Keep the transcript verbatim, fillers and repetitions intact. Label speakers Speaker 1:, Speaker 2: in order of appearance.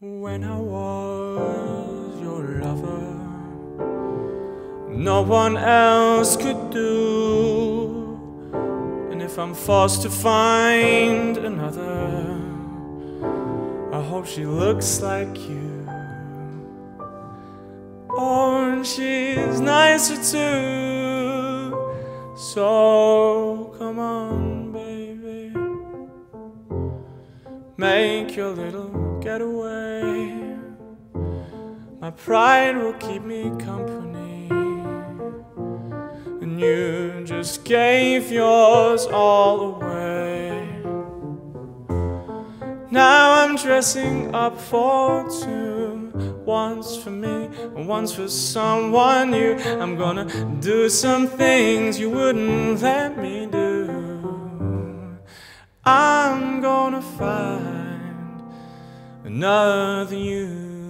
Speaker 1: When I was your lover, no one else could do. And if I'm forced to find another, I hope she looks like you. Oh, and she's nicer too. So come on, baby, make your little getaway. My pride will keep me company, and you just gave yours all away. Now I'm dressing up for two, once for me and once for someone new. I'm gonna do some things you wouldn't let me do. I'm gonna find another you.